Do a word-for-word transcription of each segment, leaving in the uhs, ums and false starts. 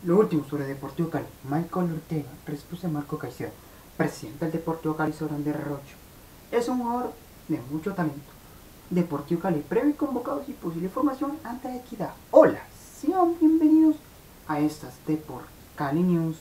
Lo último sobre Deportivo Cali. Michael Ortega, respuesta de Marco Caicedo, presidente del Deportivo Cali sobre Andrés Arroyo. Es un jugador de mucho talento. Deportivo Cali, previo y convocados y posible formación ante la Equidad. Hola, sean bienvenidos a estas Deport Cali News.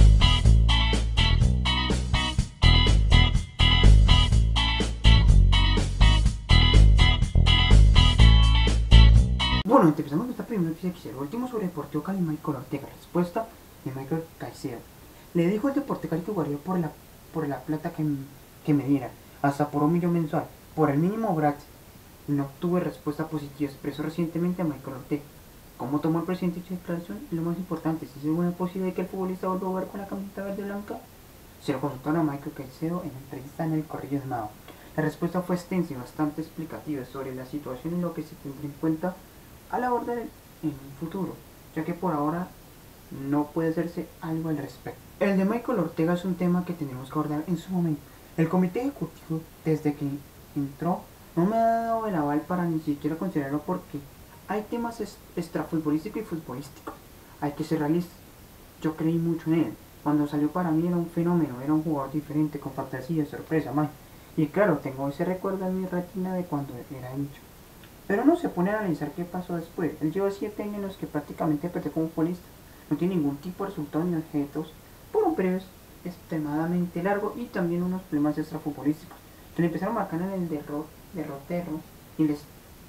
Bueno, empezamos con esta primera noticia que es el último sobre Deportivo Cali. Michael Ortega, respuesta de Michael Caicedo. Le dijo al Deportivo Cali que jugaría por la, por la plata que, que me diera, hasta por un millón mensual, por el mínimo gratis. No obtuve respuesta positiva, expresó recientemente a Michael Ortega. ¿Cómo tomó el presidente dicha declaración? Y lo más importante, si es buena posibilidad de que el futbolista vuelva a jugar con la camiseta verde blanca. Se lo consultaron a Michael Caicedo en la entrevista en el Corrillo de Mao. La respuesta fue extensa y bastante explicativa sobre la situación y lo que se tendrá en cuenta a la orden en un futuro, ya que por ahora no puede hacerse algo al respecto. El de Michael Ortega es un tema que tenemos que abordar en su momento. El comité ejecutivo, desde que entró, no me ha dado el aval para ni siquiera considerarlo porque hay temas extrafutbolísticos y futbolísticos. Hay que ser realistas. Yo creí mucho en él. Cuando salió para mí era un fenómeno, era un jugador diferente, con fantasía, sorpresa, magia. Y claro, tengo ese recuerdo en mi retina de cuando era niño. Pero no se pone a analizar qué pasó después. Él lleva siete años en los que prácticamente perdió como futbolista. No tiene ningún tipo de resultado ni objetos por un periodo extremadamente largo y también unos problemas extrafutbolísticos que le empezaron a marcar en el derro, derrotero y el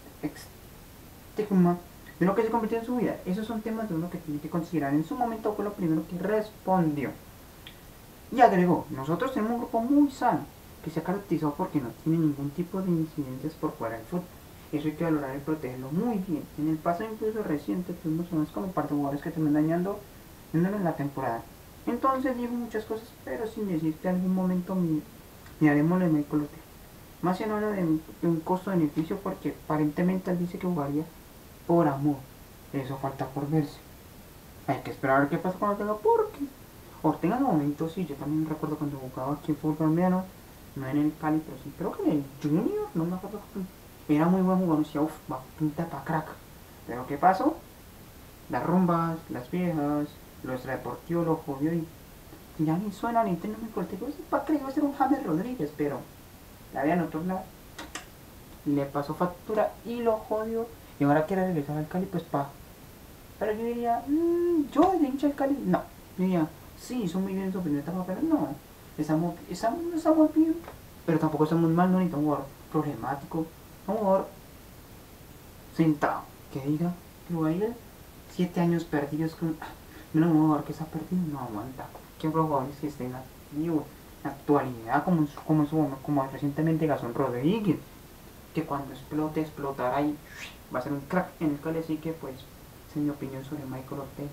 estigma de lo que se convirtió en su vida. Esos son temas de uno que tiene que considerar. En su momento fue lo primero que respondió. Y agregó, nosotros tenemos un grupo muy sano que se ha caracterizado porque no tiene ningún tipo de incidencias por fuera del fútbol. Eso hay que valorar y protegerlo muy bien. En el pasado incluso reciente tuvimos unos como un par de jugadores que terminan dañando en la temporada. Entonces dijo muchas cosas, pero sin decir que en algún momento miraremos el Michael Ortega. Más se habla de un, de un costo-beneficio porque aparentemente él dice que jugaría por amor. Eso falta por verse. Hay que esperar a ver qué pasa con Ortega porque Ortega en el momento sí, yo también recuerdo cuando jugaba aquí en fútbol colombiano, no en el Cali, pero sí, creo que en el Junior, no me acuerdo. Era muy buen jugador, decía, uff, va, pinta pa' crack. Pero ¿qué pasó? Las rumbas, las viejas, lo extradeportivo lo jodió y ya ni suena ni tiene mi corte. ¿Para qué iba a ser un James Rodríguez? Pero la vida en otro lado le pasó factura y lo jodió. Y ahora quiere regresar al Cali, pues pa. Pero yo diría, mmm, yo de hincha del Cali, no. Yo diría, sí, hizo muy bien en su primera etapa, pero no. Estamos, estamos, estamos bien. Pero tampoco estamos mal, no necesitamos un jugador problemático. Un jugador sentado, que diga que voy a ir siete años perdidos con menos un jugador que está perdido, no aguanta. Que otros jugadores que estén activos en la actualidad, como, como, como, como recientemente Gastón Rodríguez, que cuando explote, explotará y va a ser un crack en el Cali. Así que pues, esa es mi opinión sobre Michael Ortega.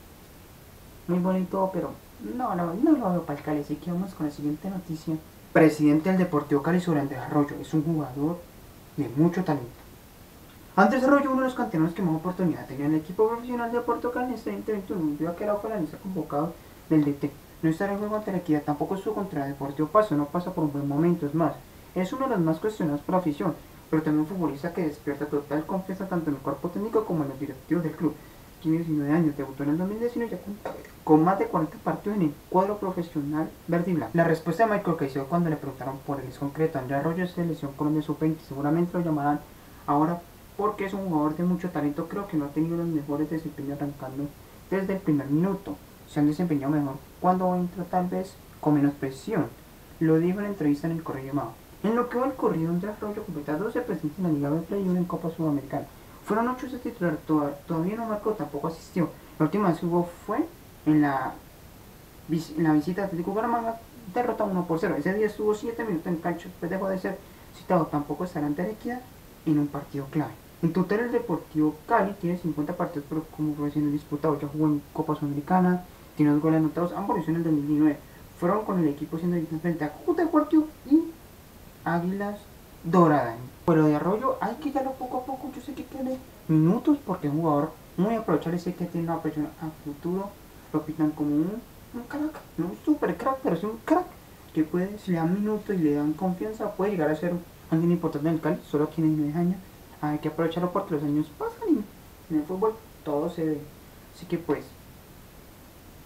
Muy bonito, pero no, no, no lo veo para el Cali. Así que vamos con la siguiente noticia. Presidente del Deportivo Cali sobre Andrés Arroyo, es un jugador de mucho talento. Andrés Arroyo, uno de los canteranos que más oportunidad tenía en el equipo profesional de Deportivo Cali en este veinte veintiuno, debido a que era fuera de lista convocado del D T. No estará en juego ante la Equidad, tampoco estuvo contra el Deportivo Pasto, no pasa por un buen momento, es más, es uno de los más cuestionados por la afición, pero también un futbolista que despierta total confianza tanto en el cuerpo técnico como en los directivos del club. Tiene diecinueve años, debutó en el dos mil diecinueve ya con, con más de cuarenta partidos en el cuadro profesional verde y blanco. La respuesta de Michael Caicedo cuando le preguntaron por el concreto Andrés Arroyo es selección Colombia sub veinte, seguramente lo llamarán ahora porque es un jugador de mucho talento. Creo que no ha tenido los mejores desempeños arrancando desde el primer minuto. Se han desempeñado mejor cuando entra tal vez con menos presión. Lo dijo en la entrevista en el Corrillo Mao. En lo que va el corrido, Andrés Arroyo completa doce presencias en la Liga Betplay y una en Copa Sudamericana. Fueron ocho de titular, todavía no marcó, tampoco asistió. La última vez que jugó fue en la, en la visita de Atlético Bucaramanga, derrota uno por cero. Ese día estuvo siete minutos en cancha, después dejó de ser citado. Tampoco estará ante la Equidad en un partido clave. En total el Deportivo Cali tiene cincuenta partidos como profesional disputados, ya jugó en Copa Sudamericana, tiene dos goles anotados, ambos en el dos mil diecinueve. Fueron con el equipo siendo frente a Cúcuta Deportivo y Águilas Doradas. Pero de Arroyo hay que darlo poco a poco, yo sé que tiene minutos porque es un jugador muy aprovechable, sé que tiene una presión a futuro, lo pintan como un, un crack, no un super crack, pero es un crack que puede, si le dan minutos y le dan confianza, puede llegar a ser alguien importante en el Cali, solo tiene nueve años. Hay que aprovecharlo porque los años pasan y en el fútbol todo se ve. Así que pues,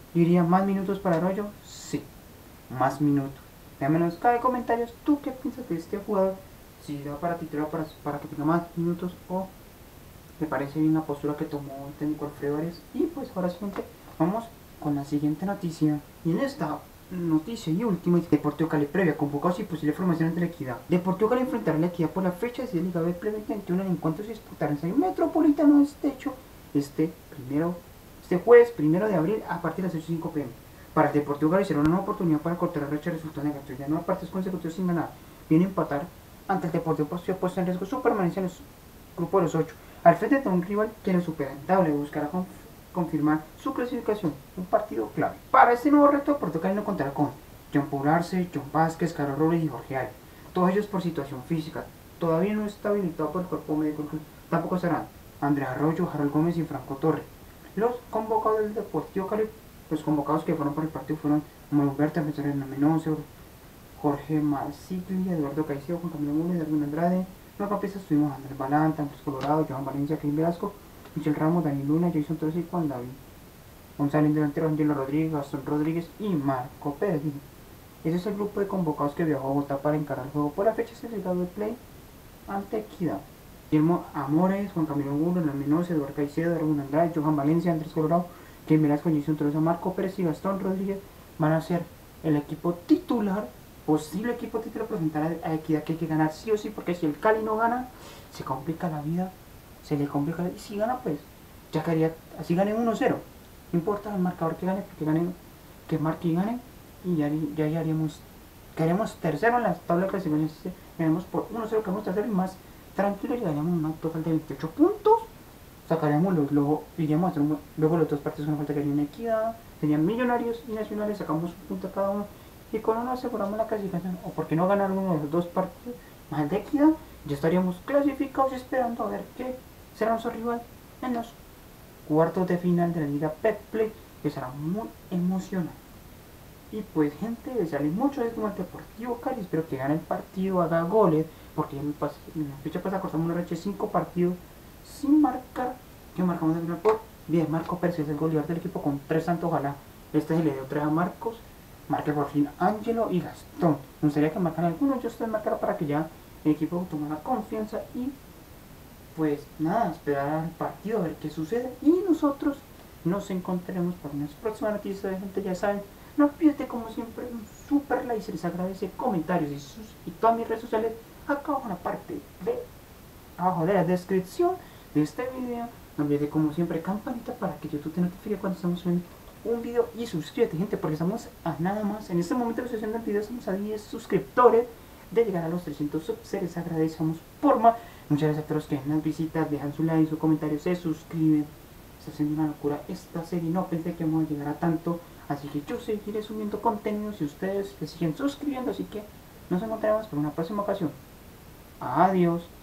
Yo diría, ¿más minutos para Arroyo? Sí, más minutos. Déjame en cada comentarios, ¿tú qué piensas de este jugador? Si da para titular para, para que tenga más minutos o me parece bien la postura que tomó el técnico Alfredo Arias. Y pues ahora siguiente, vamos con la siguiente noticia. Y en esta noticia y última, Deportivo Cali previa, convocados y posible formación entre la Equidad. Deportivo Cali enfrentará a la Equidad por la fecha de Liga B Play veinte veintiuno en encuentros se disputarán en el Metropolitano de Estecho este primero, este jueves primero de abril a partir de las ocho y cinco pm. Para el Deportivo Cali será una nueva oportunidad para cortar la racha de resultados negativos. Ya nueve partidos consecutivos sin ganar. Viene a empatar ante el Deportivo Porcio, puesto en riesgo su permanencia en el grupo de los ocho. Al frente de un rival que lo supera en tabla y buscará conf confirmar su clasificación, un partido clave. Para este nuevo reto, Deportivo Cali no contará con John Paul Arce, John Vázquez, Carlos Robles y Jorge Ari, todos ellos por situación física. Todavía no está habilitado por el cuerpo médico. Tampoco serán Andrés Arroyo, Harold Gómez y Franco Torre. Los convocados del Deportivo Cali, los convocados que fueron por el partido fueron Manuel Humberto, Defensor Hernán Menonce, Jorge Marsiglia, Eduardo Caicedo, Juan Camilo Gómez, Darwin Andrade. En los campistas tuvimos Andrés Balanta, Andrés Colorado, Johan Valencia, Kevin Velasco, Michel Ramos, Daniel Luna, Jason Torres y Juan David González, delantero Angelo Rodríguez, Gastón Rodríguez y Marco Pérez. Ese es el grupo de convocados que viajó a Bogotá para encarar el juego por la fecha cerrada de play ante Equidad. Guillermo Amores, Juan Camilo Gómez, Hernán Mendoza, Eduardo Caicedo, Darwin Andrade, Johan Valencia, Andrés Colorado, Kevin Velasco, Jason Torres, Marco Pérez y Gastón Rodríguez van a ser el equipo titular, posible equipo titular, presentar a Equidad, que hay que ganar sí o sí, porque si el Cali no gana, se complica la vida, se le complica la vida, y si gana, pues ya quedaría, así gane uno cero, no importa el marcador que gane, porque gane, que marque y gane, y ya, ya, ya haríamos, quedaríamos tercero en la tabla de clasificación, ganamos por uno cero, quedamos tercero y más tranquilo, llegaríamos a una total de veintiocho puntos, sacaríamos los, luego, iríamos a hacer, luego los dos partidos con falta que haría una Equidad, serían Millonarios y Nacionales, sacamos un punto cada uno, y con uno aseguramos la clasificación, o porque no ganar uno de los dos partidos, más el de Equidad, ya estaríamos clasificados esperando a ver qué será nuestro rival en los cuartos de final de la Liga Betplay, que será muy emocionante. Y pues gente, desearles mucho éxito al Deportivo Cali, espero que gane el partido, haga goles, porque en la fecha pasada cortamos una racha de cinco partidos sin marcar, que marcamos el final por bien. Marco Pérez es el goleador del equipo con tres tantos, ojalá este se le dio tres a Marcos, marque por fin Ángelo y Gastón. Me gustaría que marcaran algunos, yo estoy marcando para que ya el equipo tomara confianza y pues nada, esperar al partido a ver qué sucede, y nosotros nos encontraremos para unas próximas noticias de gente, ya saben. No olviden, como siempre, un super like, se les agradece, comentarios y, sus, y todas mis redes sociales acá abajo en la parte de abajo de la descripción de este video. No olviden, como siempre, campanita para que YouTube te notifique cuando estamos subiendo un video, y suscríbete, gente, porque estamos a nada más, en este momento de la sesión del video estamos a diez suscriptores de llegar a los trescientos subs. Se les agradecemos por más. Muchas gracias a todos los que ven las visitas, dejan su like, su comentario, se suscriben. Está haciendo una locura esta serie, no pensé que vamos a llegar a tanto. Así que yo seguiré subiendo contenido si ustedes se siguen suscribiendo. Así que nos encontraremos por una próxima ocasión. Adiós.